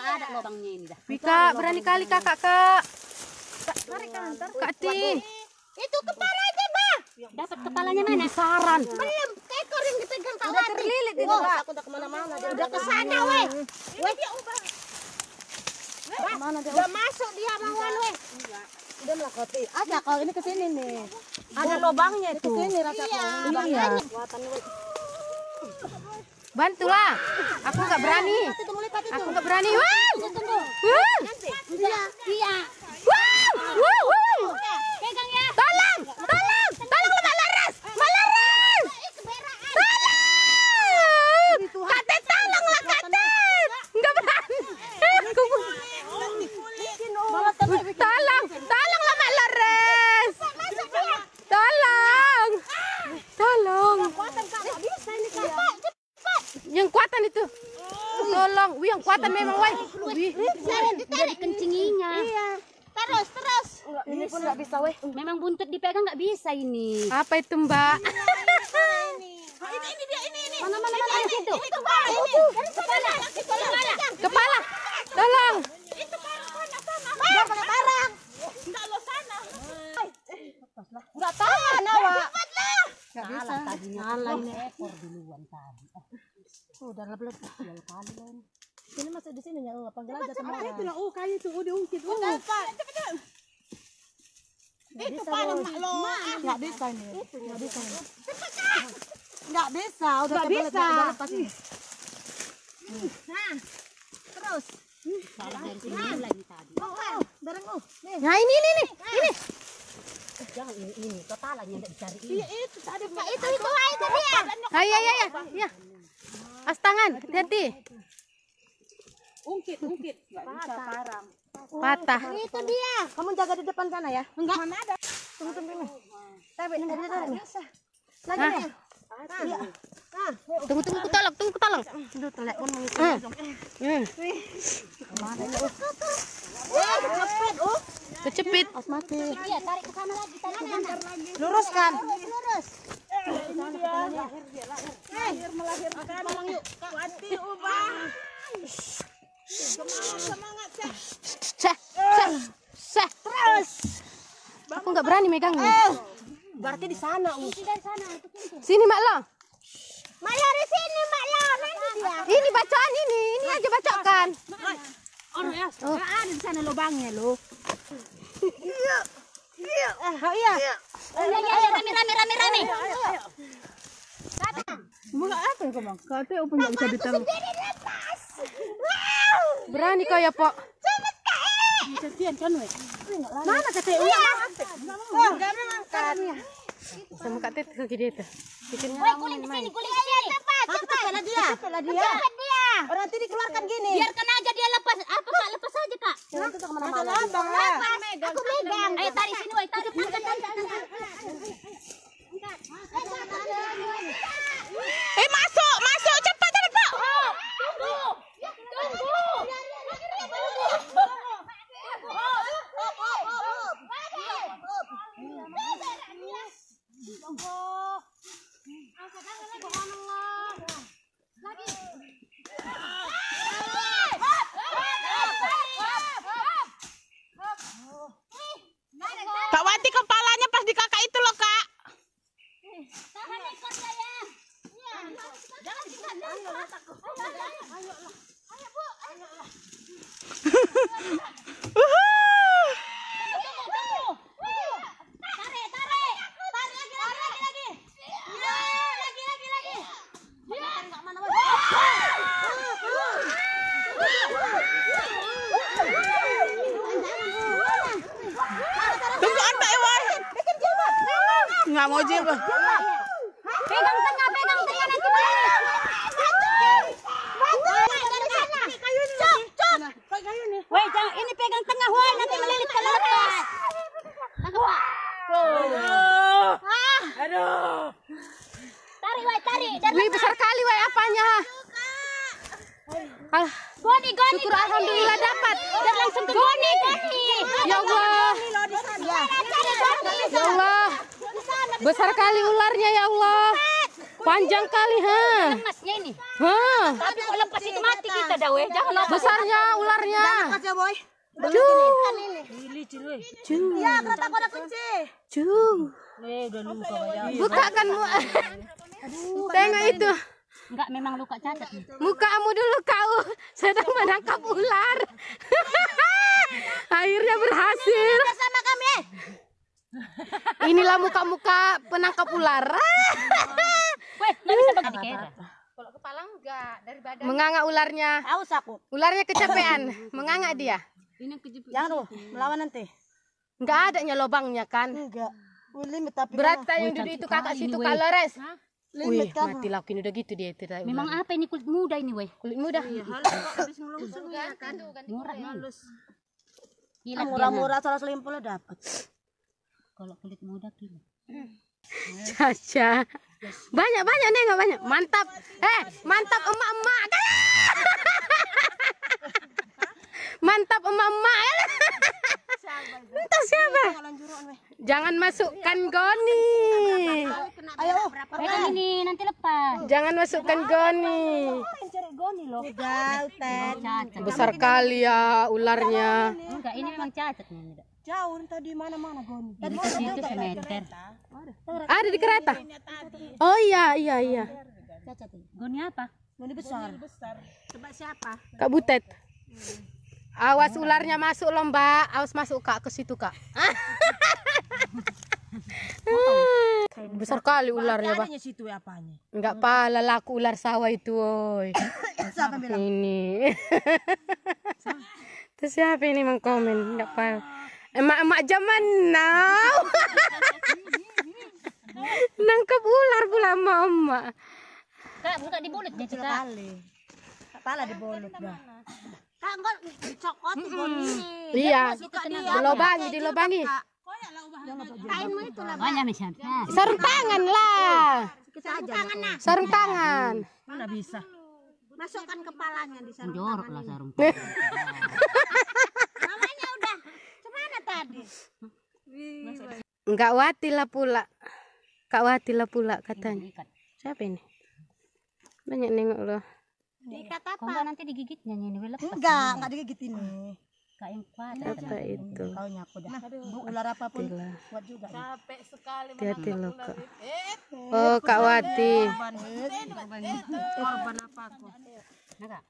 Ada lubangnya ini dah. Wika, berani kali kakak, Kak. Tarik kan ntar. Kak Ti. Itu kepala aja, Bah. Dapat kepalanya mana? Besaran. Belum, ekor yang dipegang Kak Udah Wati. terlilit itu, Wah, Kak. aku udah kemana-mana. Udah kesana, weh. Weh, dia ubah. Mana dia? Udah masuk dia mauan, weh. Udah melakoti. Ada kalau ini ke sini nih. Ada lubangnya Ke sini rasa Iya. Bantulah. Aku nggak berani. Aku nggak berani. Wow. Iya. Wow. Pegang ya. Tolong. Mbak Laras. Tolong. Kak Tet, tolonglah Kak Tet. Nggak berani. Tolonglah Mbak Laras. Tolong. Yang kuatan itu. Tolong. Wih, yang kuatan memang, woi. Wih. Udah dikencinginya. Iya. Terus. Ini pun nggak bisa, weh. Memang buntut dipegang nggak bisa ini. Apa itu, Mbak? Ini dia. Mana itu? Kepala. Tolong. Dia pakai barang. Enggak lo sana. Enggak tahan, awak. Nggak bisa. Tadinya ini ekor duluan tadi. Udah lebih kali lain. Ini masih di sini ya, panggil aja sama orang. Itulah, kayu itu udah ungkit. Cepat. Itu paling mak lo. Nggak bisa ini. Nggak bisa. Udah bisa. Nah. Terus. Salah dari sini lagi tadi. Bareng Nah ini. Jangan ini totalannya enggak dicari. Iya itu tadi. Itu dia. Ya. As tangan, hati-hati. Ungkit. Enggak bisa parang. Patah. Itu dia. Kamu jaga di depan sana ya. Enggak. Mana ada? Tunggu ini. Tapi Bisa. lagi nih. Tunggu tolong. Aduh, telepon kecepit. Mati. Iya, tarik ke sana lagi. Luruskan. Lurus. Melahirkan yuk. Wati ubah. Semangat. Terus. Aku nggak berani megangnya. Berarti di sana, dari sana. Sini, Mak Lo. Malah di sini, Mak Lo. Dia. Ini bacaan ini aja bacakan. Orang ya. Ada di sana lubangnya, lo. Iya. Rame. Bunga apa ya, Bang? Katanya punya bisa ditaruh. Berani kau ya, Pok. Kesian kan, weh. Mana kata Enggak memang kan. sama Kak Tet ke dia tuh. Bikinnya Kulit di sini. Cepat dia. Orang nanti dikeluarkan gini. Biarkan aja dia lepas. Apa Kak? Lepas aja, Kak. Nanti ke mana-mana. Lepas. Aku megang. Ayo tarik sini, woi. Tarik. Masuk cepat Pak. Tunggu. Kak Wati kepalanya pas di kakak itu loh, Kak. Tahan ekornya ya. Jangan Ayo, Bu. Tunggu. Tarik. Tarik lagi. Ya, lagi. Ya. Enggak mana, Woi. Tunggu anda Ewan. Nggak mau jilbab. Pegang tengah nanti balik. Woi, jangan ini pegang tengah, woi, nanti melilit ke lepas. Aduh. Tarik. Wih, besar kali woi apanya. Goni. Syukur alhamdulillah dapat. Dan langsung ke goni. Ya Allah. Ya Allah. Besar kali ularnya ya Allah. Panjang kali, ha. Emasnya ini. Hah. Tapi kok lepas itu mati kita dah weh. Jangan lepas. Besarnya ularnya. Lepas ya boy. Iya, Kereta aku ada kunci. Udah luka kayak. Buka kan tengok itu. Enggak, memang luka cacat nih. Mukamu dulu kau sedang menangkap ular. Akhirnya berhasil. Sama kami. Inilah muka-muka penangkap ular. Weh, nggak bisa pakai dikira. Kalau kepala enggak, dari badan. Menganga ularnya. Haus aku. Ularnya kecapean. Menganga dia. Jangan tuh, melawan nanti. Enggak adanya lobangnya kan. Enggak. Limit tapi Berat yang duduk itu kakak situ Kak Lores. Wih, limit kamu. mati lakuin udah gitu dia itu. Memang apa ini kulit muda ini weh? kulit muda. Habis ngelusung ya kan. Murah nih. Gila Murah-murah salah selimpul dapat. kalau kulit muda gila. Caca. Banyak nengok banyak. Mantap. Mantap emak-emak. Mantap emak-emak. Entah siapa. Jangan masukkan Goni. Ayo, Pegang ini nanti lepas. Jangan masukkan Goni. Cacat. Besar kali ya ularnya. Enggak, ini memang cacat nih. jauh tadi mana-mana Goni. Dari situ semeter. Ada di kereta. Oh iya. Cacat. Goni apa? Goni besar. Coba siapa? Kak Butet. Awas ularnya masuk loh Mbak. Awas masuk Kak ke situ Kak. Besar kali ularnya Pak. Situ apanya? Enggak pala laku ular sawah itu woi. Siapa bilang? Ini. Terus siapa ini mengkomen? Enggak pala. Emak-emak zaman now. Nangkep ular pula emak-emak. Kak, buka di mulutnya Cika. Kali. Kepala dibolut dah. Kak enggak dicokot Goni. Iya. Dilobangi. Kainmu itu lah. Banyak misalnya. Sarung tangan lah. Tangan nah. Sarung tangan. Mana bisa? Masukkan kepalanya di sana. Jorok lah sarung. Namanya udah. Kemana tadi? Enggak Wati lah pula. Kak Wati lah pula katanya. Siapa ini? Banyak nengok loh. Diikat Kok enggak nanti digigitnya ini lepas. Enggak digigit ini. Kak yang kuat. Apa itu? Kau nyaku dah. Ular apapun Itulah. kuat juga. Capek sekali Hati-hati loh Kak. Oh Kak Wati. Korban apa aku? Kak.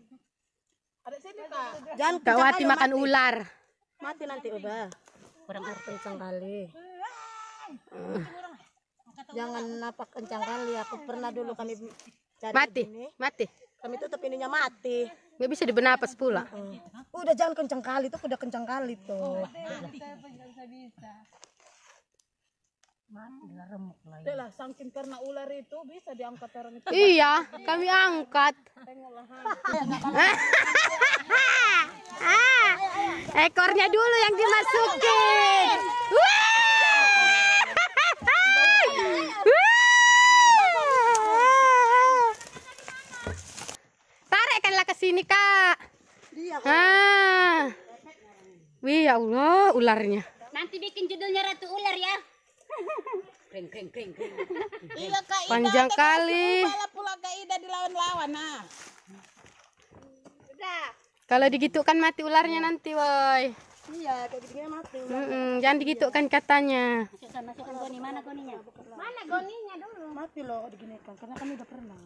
Jangan Kak Wati makan ular. mati nanti ubah. Kurang arti. Kencang kali. Jangan napak kencang kali. Aku pernah dulu kami cari ini. Mati. Kami tutup ininya mati. Nggak bisa dibernapas pula. Udah jangan kencang kali tuh, udah kencang kali tuh. Lah, saking karena ular itu bisa diangkat orang itu. Iya, kami angkat. Ekornya dulu yang dimasukin. Tarikkanlah ke sini, Kak. Wih, ya Allah, ularnya. Nanti bikin judulnya Ratu Ular ya. Kring. Iya Kak Ida. Panjang kali. Pula Kak Ida dilawan-lawan nah. Udah. Kalau digitukkan mati ularnya nanti, woi. Iya, kayak gini mati. Jangan digitukkan katanya. Masukkan Goni, mana Goninya? Mana Goninya dulu? Mati loh diginikan karena kami udah pernah.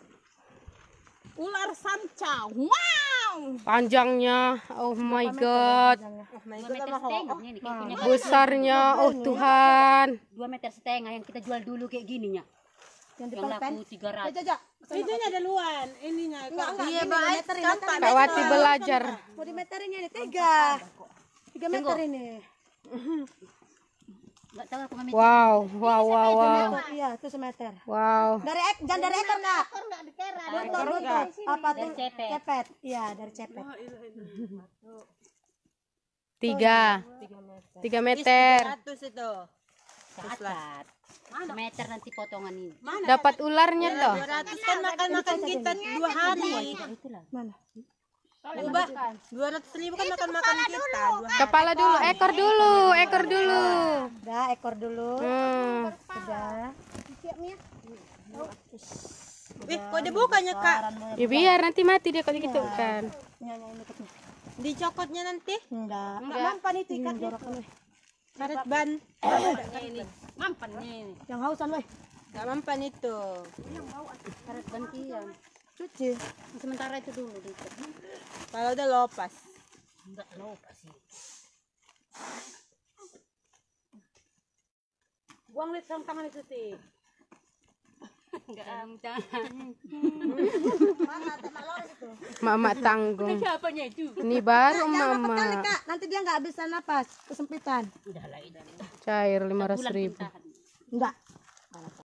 Ular sanca. Wow. Panjangnya, oh my god. 2 meter setengah ini kayak punya Besarnya, oh Tuhan. 2 meter setengah yang kita jual dulu kayak gininya. Yang Yang laku 300. Itunya duluan, ininya. Iya, Kak Wati belajar. Mau dimeterin ini 3 meter ini. Enggak tahu aku ngambil. Wow. Iya, itu semeter. Wow. Jangan dari ekor Kak. Enggak dikira. Lutut. Apa tuh? Dari cepet. Cepet. Iya, dari cepet. 3 meter. 100 itu. Cacat. Meter nanti potongan ini. Dapat ularnya toh. 200 kan makan kita 2 hari. Itulah. Mana? Ubah 200.000 kan makan kita 2 hari. Kepala dulu, ekor dulu. Udah ekor dulu. Hmm. Udah. Kok dibukanya kak? Ya biar nanti mati dia kalau gitu kan. Dicokotnya nanti? Enggak. Enggak mampan itu ikatnya. Karet ban. Ini. Mampan ini. Yang hausan weh. Enggak mampan itu. Karet gantian. Cuci. Sementara itu dulu diikat. Kalau udah lopas. Enggak lupa sih. Buang lihat sama tangan itu sih. Enggak, jangan. Mama tanggung. Siapanya itu? Ini baru mama. Kali kak, nanti dia nggak bisa napas, kesempitan. Cair 500.000. Enggak.